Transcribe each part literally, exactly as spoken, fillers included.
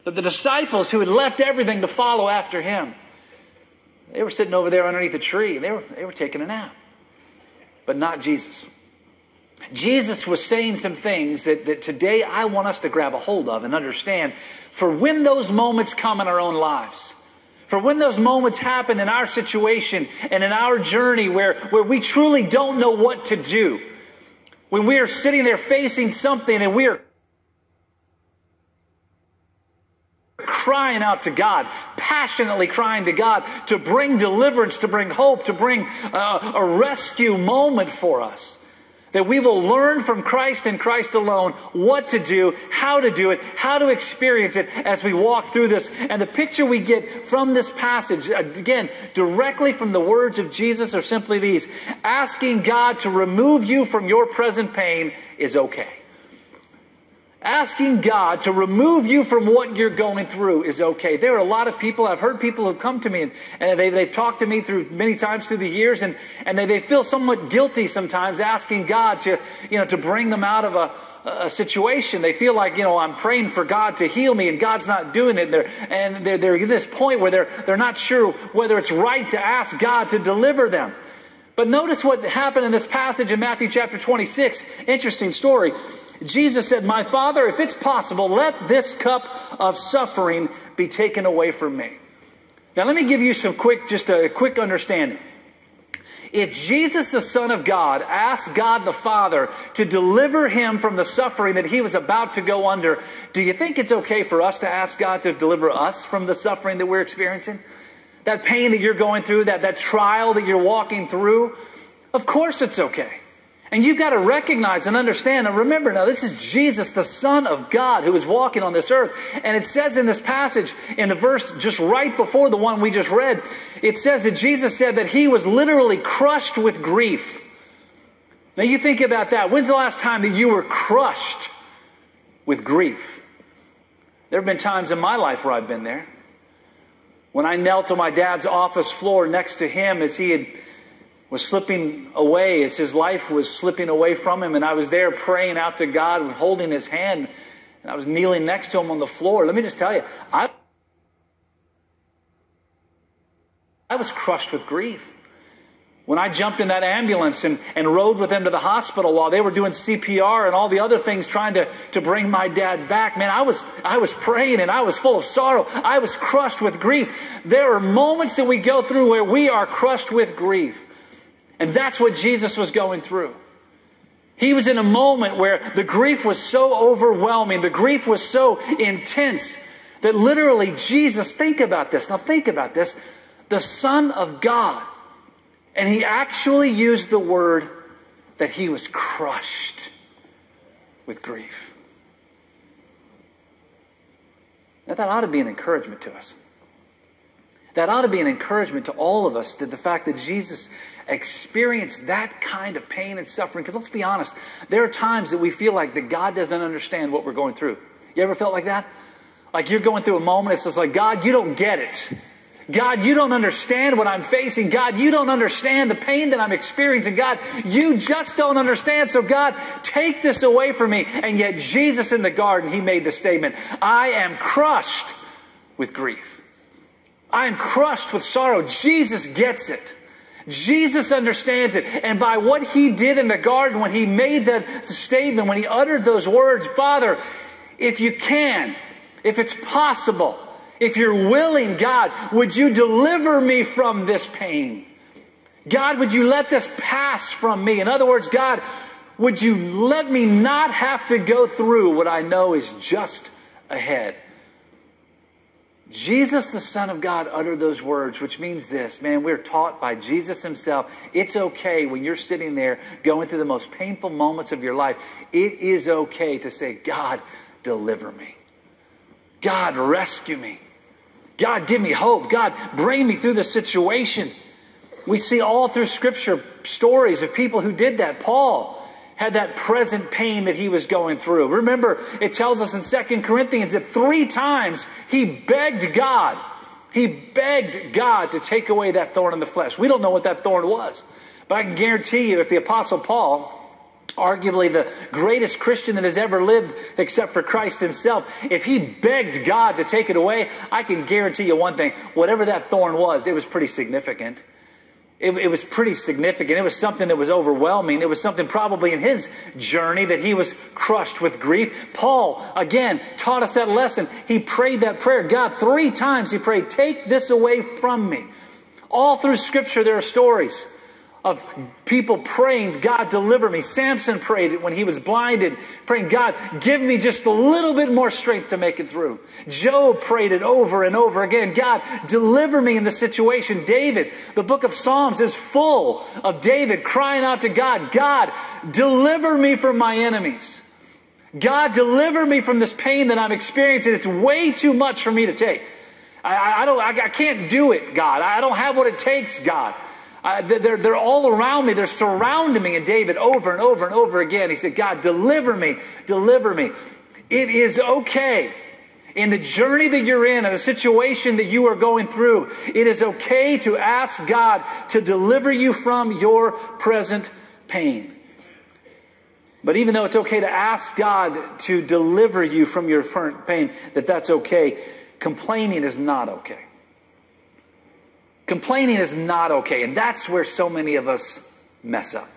That the disciples who had left everything to follow after him, they were sitting over there underneath a tree. They were, they were taking a nap. But not Jesus. Jesus was saying some things that, that today I want us to grab a hold of and understand. For when those moments come in our own lives, for when those moments happen in our situation and in our journey where, where we truly don't know what to do, when we are sitting there facing something and we are crying out to God, passionately crying to God to bring deliverance, to bring hope, to bring uh, a rescue moment for us. That we will learn from Christ and Christ alone what to do, how to do it, how to experience it as we walk through this. And the picture we get from this passage, again, directly from the words of Jesus, are simply these. Asking God to remove you from your present pain is okay. Asking God to remove you from what you're going through is okay. There are a lot of people, I've heard people who've come to me and, and they, they've talked to me through many times through the years, and, and they, they feel somewhat guilty sometimes asking God to, you know, to bring them out of a, a situation. They feel like, you know, I'm praying for God to heal me and God's not doing it. And they're, and they're, they're at this point where they're, they're not sure whether it's right to ask God to deliver them. But notice what happened in this passage in Matthew chapter twenty-six. Interesting story. Jesus said, my Father, if it's possible, let this cup of suffering be taken away from me. Now, let me give you some quick, just a quick understanding. If Jesus, the Son of God, asked God the Father to deliver him from the suffering that he was about to go under, do you think it's okay for us to ask God to deliver us from the suffering that we're experiencing? That pain that you're going through, that, that trial that you're walking through? Of course it's okay. And you've got to recognize and understand, and remember now, this is Jesus, the Son of God, who is walking on this earth. And it says in this passage, in the verse just right before the one we just read, it says that Jesus said that he was literally crushed with grief. Now you think about that. When's the last time that you were crushed with grief? There have been times in my life where I've been there. When I knelt on my dad's office floor next to him as he had was slipping away, as his life was slipping away from him, and I was there praying out to God and holding his hand, and I was kneeling next to him on the floor. Let me just tell you, I, I was crushed with grief. When I jumped in that ambulance and, and rode with them to the hospital while they were doing C P R and all the other things trying to, to bring my dad back, man, I was, I was praying and I was full of sorrow. I was crushed with grief. There are moments that we go through where we are crushed with grief. And that's what Jesus was going through. He was in a moment where the grief was so overwhelming, the grief was so intense, that literally Jesus, think about this, now think about this, the Son of God, and he actually used the word that he was crushed with grief. Now that ought to be an encouragement to us. That ought to be an encouragement to all of us, that the fact that Jesus experienced that kind of pain and suffering. Because let's be honest, there are times that we feel like that God doesn't understand what we're going through. You ever felt like that? Like you're going through a moment, it's just like, God, you don't get it. God, you don't understand what I'm facing. God, you don't understand the pain that I'm experiencing. God, you just don't understand. So God, take this away from me. And yet Jesus in the garden, he made the statement, I am crushed with grief. I am crushed with sorrow. Jesus gets it. Jesus understands it. And by what he did in the garden, when he made that statement, when he uttered those words, Father, if you can, if it's possible, if you're willing, God, would you deliver me from this pain? God, would you let this pass from me? In other words, God, would you let me not have to go through what I know is just ahead? Jesus, the Son of God, uttered those words, which means this, man, we're taught by Jesus himself. It's okay when you're sitting there going through the most painful moments of your life. It is okay to say, God, deliver me. God, rescue me. God, give me hope. God, bring me through the situation. We see all through Scripture stories of people who did that. Paul had that present pain that he was going through. Remember, it tells us in Second Corinthians that three times he begged God. He begged God to take away that thorn in the flesh. We don't know what that thorn was. But I can guarantee you if the Apostle Paul arguably the greatest Christian that has ever lived except for Christ himself, if he begged God to take it away, I can guarantee you one thing, whatever that thorn was, it was pretty significant. It, it was pretty significant. It was something that was overwhelming. It was something probably in his journey that he was crushed with grief. Paul, again, taught us that lesson. He prayed that prayer. God, three times he prayed, take this away from me. All through Scripture there are stories of people praying, God, deliver me. Samson prayed it when he was blinded, praying, God, give me just a little bit more strength to make it through. Job prayed it over and over again. God, deliver me in the situation. David, the book of Psalms is full of David crying out to God, God, deliver me from my enemies. God, deliver me from this pain that I'm experiencing. It's way too much for me to take. I, I, don't, I, I can't do it, God. I don't have what it takes, God. Uh, they're, they're all around me. They're surrounding me. And David, over and over and over again, he said, God, deliver me, deliver me. It is okay. In the journey that you're in, in the situation that you are going through, it is okay to ask God to deliver you from your present pain. But even though it's okay to ask God to deliver you from your current pain, that that's okay, complaining is not okay. Complaining is not okay, and that's where so many of us mess up.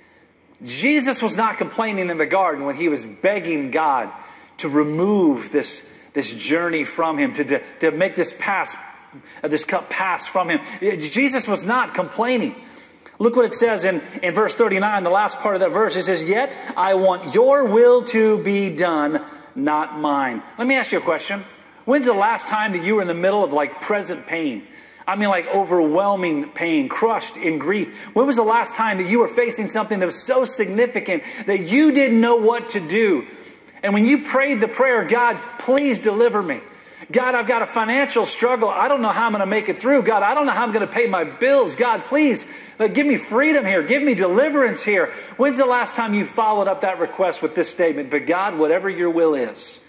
Jesus was not complaining in the garden when he was begging God to remove this, this journey from him, to, to, to make this pass, this cup pass from him. Jesus was not complaining. Look what it says in, in verse thirty-nine, the last part of that verse. It says, yet I want your will to be done, not mine. Let me ask you a question. When's the last time that you were in the middle of like present pain? I mean like overwhelming pain, crushed in grief. When was the last time that you were facing something that was so significant that you didn't know what to do? And when you prayed the prayer, God, please deliver me. God, I've got a financial struggle. I don't know how I'm going to make it through. God, I don't know how I'm going to pay my bills. God, please like, give me freedom here. Give me deliverance here. When's the last time you followed up that request with this statement? But God, whatever your will is,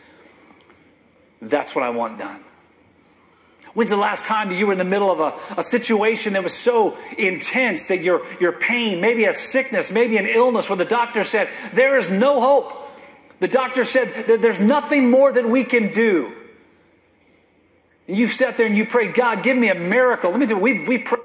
that's what I want done. When's the last time that you were in the middle of a, a situation that was so intense that your, your pain, maybe a sickness, maybe an illness, where the doctor said, there is no hope. The doctor said that there's nothing more that we can do. And you've sat there and you prayed, God, give me a miracle. Let me tell you, we, we pray,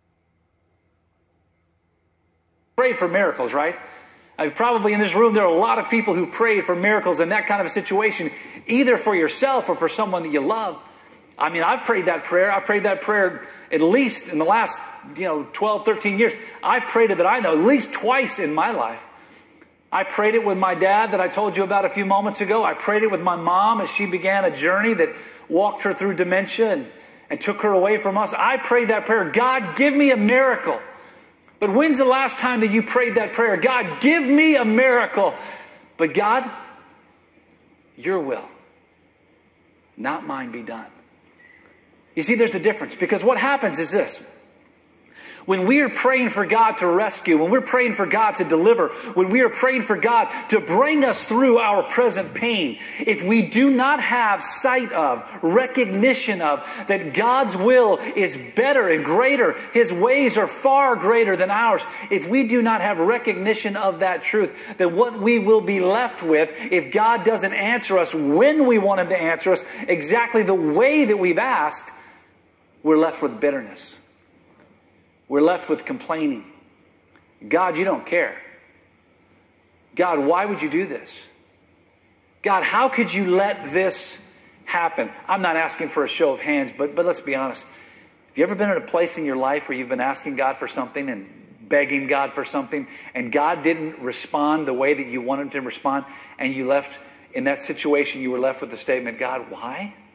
pray for miracles, right? I mean, probably in this room there are a lot of people who prayed for miracles in that kind of a situation, either for yourself or for someone that you love. I mean, I've prayed that prayer. I've prayed that prayer at least in the last, you know, twelve, thirteen years. I've prayed it that I know at least twice in my life. I prayed it with my dad that I told you about a few moments ago. I prayed it with my mom as she began a journey that walked her through dementia and, and took her away from us. I prayed that prayer, God, give me a miracle. But when's the last time that you prayed that prayer? God, give me a miracle. But God, your will, not mine, be done. You see, there's a difference, because what happens is this. When we are praying for God to rescue, when we're praying for God to deliver, when we are praying for God to bring us through our present pain, if we do not have sight of, recognition of, that God's will is better and greater, His ways are far greater than ours, if we do not have recognition of that truth, then what we will be left with, if God doesn't answer us when we want Him to answer us, exactly the way that we've asked, we're left with bitterness. We're left with complaining. God, you don't care. God, why would you do this? God, how could you let this happen? I'm not asking for a show of hands, but, but let's be honest. Have you ever been at a place in your life where you've been asking God for something and begging God for something, and God didn't respond the way that you wanted Him to respond, and you left, in that situation, you were left with the statement, God, why?